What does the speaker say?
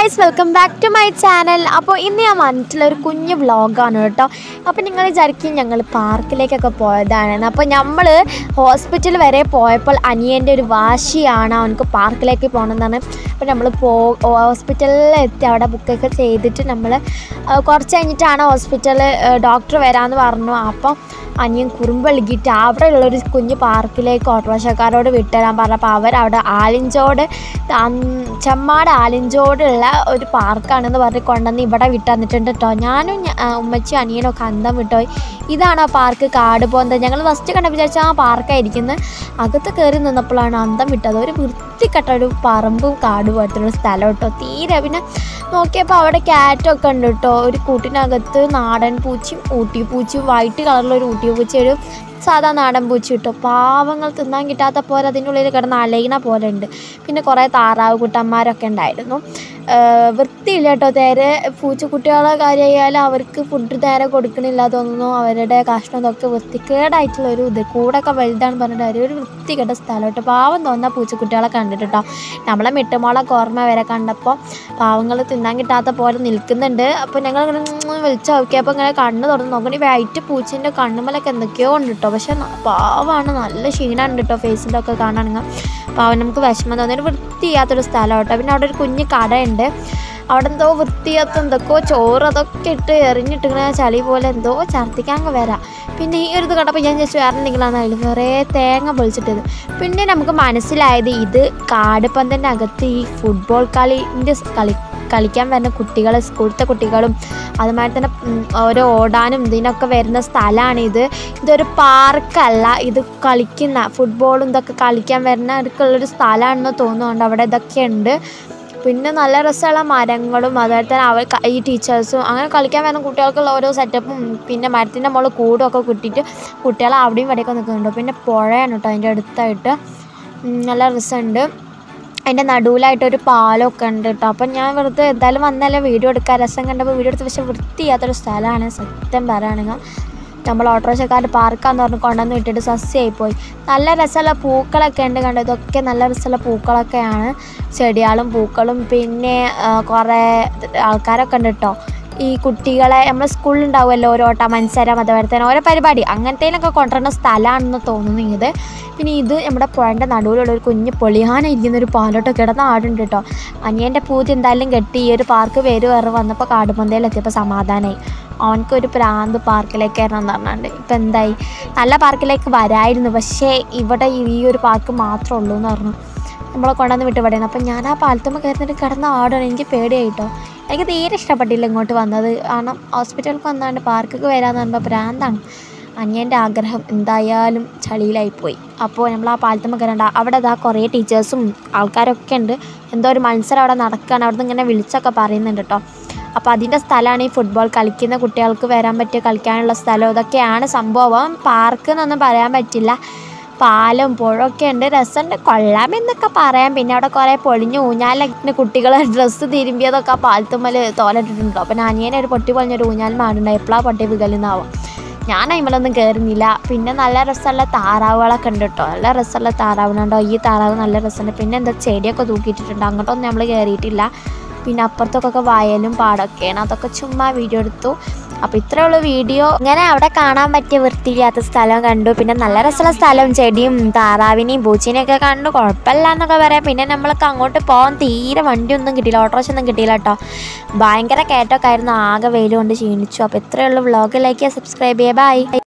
Guys, welcome back to my channel. അപ്പോൾ ഇന്ന് ഞാൻ വന്നിട്ടുള്ളൊരു കുഞ്ഞു വ്ളോഗാണ് കേട്ടോ. അപ്പോൾ നിങ്ങൾ വിചാരിക്കും ഞങ്ങൾ പാർക്കിലേക്കൊക്കെ പോയതാണെന്ന്. അപ്പോൾ നമ്മൾ ഹോസ്പിറ്റൽ വരെ പോയപ്പോൾ അനിയൻ്റെ ഒരു വാശിയാണ് അവനക്ക് പാർക്കിലേക്ക് പോകണമെന്നാണ്. അപ്പോൾ നമ്മൾ ഹോസ്പിറ്റലിൽ എത്തി അവിടെ ബുക്കൊക്കെ ചെയ്തിട്ട് നമ്മൾ കുറച്ച് കഴിഞ്ഞിട്ടാണ് ഹോസ്പിറ്റലിൽ ഡോക്ടർ വരാമെന്ന് പറഞ്ഞു. അപ്പം അനിയൻ കുറുമ്പെളുകിയിട്ട് അവിടെയുള്ളൊരു കുഞ്ഞു പാർക്കിലേക്ക് ഓട്ടോറിക്ഷക്കാരോട് വിട്ടുതരാൻ പറഞ്ഞപ്പോൾ അവരവിടെ ആലിഞ്ചോട് ചെമ്മാട് ആലിഞ്ചോടുള്ള ഒരു പാർക്കാണെന്ന് പറഞ്ഞ് കൊണ്ടുവന്ന് ഇവിടെ വിട്ട് തന്നിട്ടുണ്ട് കേട്ടോ. ഞാനും ഉമ്മച്ചിയും അനിയനൊക്കെ അന്തം വിട്ടുപോയി. ഇതാണോ പാർക്ക് കാട് പോകുന്നത്? ഞങ്ങൾ ഫസ്റ്റ് കണ്ട വിചാരിച്ചാൽ ആ പാർക്കായിരിക്കുന്നത്. അകത്ത് കയറി നിന്നപ്പോഴാണ് അന്തം വിട്ടത്. ഒരു വൃത്തിക്കെട്ട ഒരു പറമ്പും കാട് പോലത്തുള്ള സ്ഥലം കേട്ടോ. തീരെ പിന്നെ നോക്കിയപ്പോൾ അവിടെ ക്യാറ്റൊക്കെ ഉണ്ട് കേട്ടോ. ഒരു കൂട്ടിനകത്ത് നാടൻ പൂച്ചയും ഊട്ടി പൂച്ചയും വൈറ്റ് കളറിലൊരു ഊട്ടി പൂച്ച, ഒരു സാധാ നാടൻ പൂച്ച കിട്ടും. പാവങ്ങൾ തിന്നാൻ കിട്ടാത്ത പോലെ അതിൻ്റെ ഉള്ളിൽ കിടന്ന് അലയിണ പോലെ ഉണ്ട്. പിന്നെ കുറേ താറാവ് കുട്ടന്മാരൊക്കെ ഉണ്ടായിരുന്നു. വൃത്തിയില്ല കേട്ടോ. നേരെ പൂച്ചക്കുട്ടികളെ കാര്യമായാലും അവർക്ക് ഫുഡ് നേരെ കൊടുക്കണില്ല തോന്നുന്നു. അവരുടെ കഷ്ണം ഇതൊക്കെ വൃത്തിക്കേടായിട്ടുള്ളൊരു ഇത് കൂടൊക്കെ വലുതാണ് പറഞ്ഞിട്ട് ഒരു വൃത്തികെട്ട സ്ഥലം കേട്ടോ. പാവം തോന്നുന്ന പൂച്ചക്കുട്ടികളെ കണ്ടിട്ട് കേട്ടോ. നമ്മളെ മിട്ടുമോളൊക്കെ ഓർമ്മ വരെ കണ്ടപ്പോൾ പാവങ്ങൾ തിന്നാൻ കിട്ടാത്ത പോലെ നിൽക്കുന്നുണ്ട്. അപ്പോൾ ഞങ്ങളിങ്ങനെ വിളിച്ച് നോക്കിയപ്പോൾ ഇങ്ങനെ കണ്ണ് തുറന്ന് നോക്കണി വൈറ്റ് പൂച്ചേൻ്റെ കണ്ണുമലൊക്കെ എന്തൊക്കെയോ ഉണ്ട് കേട്ടോ. പക്ഷെ പാവമാണ്, നല്ല ക്ഷീണമുണ്ട് കേട്ടോ ഫേസിൻ്റെ ഒക്കെ കാണുകയാണെങ്കിൽ. പാവം നമുക്ക് വിഷമം തോന്നി. ഒരു വൃത്തിയാത്തൊരു സ്ഥലം കേട്ടോ. പിന്നെ അവിടെ ഒരു കുഞ്ഞ് കടയുണ്ട്. അവിടെ എന്തോ വൃത്തിയാത്ത എന്തൊക്കെയോ ചോറ് അതൊക്കെ ഇട്ട് എറിഞ്ഞിട്ടിങ്ങനെ ചളി പോലെ എന്തോ ഛർദ്ദിക്കാൻ വരാം. പിന്നെ ഈ ഒരു ഇത് കണ്ടപ്പോൾ ഞാൻ ജസ്റ്റ് വേറെ എന്തെങ്കിലുമാണ് അതിൽ കുറേ തേങ്ങ പൊളിച്ചിട്ടത്. പിന്നെ നമുക്ക് മനസ്സിലായത് ഇത് കാടുപന്തൻ്റെ അകത്ത് ഈ ഫുട്ബോൾ കളിക്കാൻ വരുന്ന കുട്ടികൾ, സ്കൂളത്തെ കുട്ടികളും അതുമാതിരി തന്നെ ഓരോ ഓടാനും ഇതിനൊക്കെ വരുന്ന സ്ഥലമാണിത്. ഇതൊരു പാർക്കല്ല, ഇത് കളിക്കുന്ന ഫുട്ബോളും ഇതൊക്കെ കളിക്കാൻ വരുന്നവർക്കുള്ളൊരു സ്ഥലമാണെന്ന് തോന്നുന്നുണ്ട്. അവിടെ ഇതൊക്കെ ഉണ്ട്. പിന്നെ നല്ല രസമുള്ള മരങ്ങളും അതുപോലെ തന്നെ ഈ ടീച്ചേഴ്സും അങ്ങനെ കളിക്കാൻ വരുന്ന കുട്ടികൾക്കുള്ള ഓരോ സെറ്റപ്പും പിന്നെ മരത്തിൻ്റെ മുകളിൽ കൂടുമൊക്കെ കിട്ടിയിട്ട് കുട്ടികൾ അവിടെയും ഇവിടെയൊക്കെ നിൽക്കുന്നുണ്ട്. പിന്നെ പുഴയാണ് കേട്ടോ അതിൻ്റെ അടുത്തായിട്ട്. നല്ല രസമുണ്ട്. അതിൻ്റെ നടുവിലായിട്ടൊരു പാലമൊക്കെ ഉണ്ട് കേട്ടോ. അപ്പം ഞാൻ വെറുതെ എന്തായാലും വന്നല്ലേ വീഡിയോ എടുക്കാൻ, രസം കണ്ടപ്പോൾ വീഡിയോ എടുത്ത്. പക്ഷേ വൃത്തിയാത്തൊരു സ്ഥലമാണ് സത്യം പറയുകയാണെങ്കിൽ. നമ്മൾ ഓട്ടോറിക്ഷക്കാരുടെ പാർക്കാന്ന് പറഞ്ഞ് കൊണ്ടുവന്ന് വിട്ടിട്ട് സസ്യമായിപ്പോയി. നല്ല രസമുള്ള പൂക്കളൊക്കെ ഉണ്ട് കണ്ടോ. ഇതൊക്കെ നല്ല രസമുള്ള പൂക്കളൊക്കെയാണ്, ചെടികളും പൂക്കളും. പിന്നെ കുറേ ആൾക്കാരൊക്കെ ഉണ്ട് കേട്ടോ. ഈ കുട്ടികളെ നമ്മൾ സ്കൂളിലുണ്ടാവുമല്ലോ ഓരോ ഓട്ട മത്സരം അതുപോലെ തന്നെ ഓരോ പരിപാടി അങ്ങനത്തേനൊക്കെ കൊണ്ടുവരുന്ന സ്ഥലമാണെന്ന് തോന്നുന്നു ഇത്. പിന്നെ ഇത് നമ്മുടെ പുഴൻ്റെ നടുവിലുള്ളൊരു കുഞ്ഞ് പൊളിയാന ഇരിക്കുന്നൊരു പാലോട്ടോ കിടന്ന ആടുണ്ട് കേട്ടോ. അനിയൻ്റെ പൂതി എന്തായാലും കെട്ടി ഈ ഒരു പാർക്ക് പേര് വേറെ വന്നപ്പോൾ കാടുപന്തയിലെത്തിയപ്പോൾ സമാധാനമായി. അവനക്കൊരു പ്രാന്ത് പാർക്കിലേക്കായിരുന്നു പറഞ്ഞാണ്ട്. ഇപ്പം എന്തായി, നല്ല പാർക്കിലേക്ക് വരായിരുന്നു, പക്ഷേ ഇവിടെ ഈ ഒരു പാർക്ക് മാത്രമേ ഉള്ളൂ എന്ന് പറഞ്ഞു. നമ്മളെ കൊണ്ടുവന്ന് വിട്ട് വിടണം. അപ്പം ഞാൻ ആ പാലത്തുമ്പോൾ കയറുന്നിട്ട് കിടന്ന ആടാണ്. എനിക്ക് പേടിയായിട്ടോ. എനിക്ക് തീരെ ഇഷ്ടപ്പെട്ടില്ല ഇങ്ങോട്ട് വന്നത്. കാരണം ഹോസ്പിറ്റലിലേക്ക് വന്നാണ്ട് പാർക്കൊക്കെ വരാമെന്ന് പറയുമ്പോൾ പ്രാന്താണ്. അനിയൻ്റെ ആഗ്രഹം എന്തായാലും ചളിയിലായിപ്പോയി. അപ്പോൾ നമ്മൾ ആ പാലത്തുമ്പോൾ കയറണ്ട. അവിടെ ഇതാ കുറേ ടീച്ചേഴ്സും ആൾക്കാരൊക്കെ ഉണ്ട്. എന്തോ ഒരു മത്സരം അവിടെ നടക്കുകയാണ്. അവിടെ നിന്ന് ഇങ്ങനെ വിളിച്ചൊക്കെ പറയുന്നുണ്ട് കേട്ടോ. അപ്പോൾ അതിൻ്റെ സ്ഥലമാണ് ഈ ഫുട്ബോൾ കളിക്കുന്ന കുട്ടികൾക്ക് വരാൻ പറ്റിയ കളിക്കാനുള്ള സ്ഥലം. ഇതൊക്കെയാണ് സംഭവം. പാർക്ക് എന്നൊന്നും പറയാൻ പറ്റില്ല. പാലും പുഴയൊക്കെ ഉണ്ട്, രസമുണ്ട്, കൊള്ളാമെന്നൊക്കെ പറയാം. പിന്നെ അവിടെ കുറേ പൊളിഞ്ഞ് ഊഞ്ഞാലിന് കുട്ടികളെ ഡ്രസ്സ് തിരുമ്പിയതൊക്കെ ആ പാലത്തുമ്മൽ തോലിട്ടിട്ടുണ്ടോ. അപ്പം അനിയനെ ഒരു പൊട്ടി പൊളിഞ്ഞൊരു ഊഞ്ഞാൽ മാടുണ്ടായി. എപ്പോഴാണ് പൊട്ടി വികലുന്നാവും. ഞാൻ അതിമേലൊന്നും കയറുന്നില്ല. പിന്നെ നല്ല രസമുള്ള താറാവുകളൊക്കെ ഉണ്ട് കേട്ടോ. നല്ല രസമുള്ള താറാവുകളുണ്ടോ. ഈ താറാവ് നല്ല രസമുണ്ട്. പിന്നെ എന്താ ചെടിയൊക്കെ തൂക്കിയിട്ടിട്ടുണ്ട്. അങ്ങോട്ടൊന്നും നമ്മൾ കയറിയിട്ടില്ല. പിന്നെ അപ്പുറത്തൊക്കെ വയലും പാടൊക്കെയാണ്. അതൊക്കെ ചുമ്മാ വീഡിയോ എടുത്തു. അപ്പോൾ ഇത്രയുള്ള വീഡിയോ. ഇങ്ങനെ അവിടെ കാണാൻ പറ്റിയ വൃത്തിയില്ലാത്ത സ്ഥലം കണ്ടു. പിന്നെ നല്ല രസമുള്ള സ്ഥലവും ചെടിയും താറാവിനെയും പൂച്ചേനെയൊക്കെ കണ്ടു. കുഴപ്പമില്ല എന്നൊക്കെ പറയാം. പിന്നെ നമ്മൾക്ക് അങ്ങോട്ട് പോകാൻ തീരെ വണ്ടിയൊന്നും കിട്ടിയില്ല, ഓട്ടോറിക്ഷ ഒന്നും കിട്ടിയില്ല കേട്ടോ. ഭയങ്കര കയറ്റമൊക്കെ ആയിരുന്നു. ആകെ വെയിൽ കൊണ്ട് ക്ഷീണിച്ചു. അപ്പോൾ ഇത്രയുള്ള വ്ളോഗ് ലൈക്ക് ചെയ്യുക, സബ്സ്ക്രൈബ് ചെയ്യുക. ബൈ.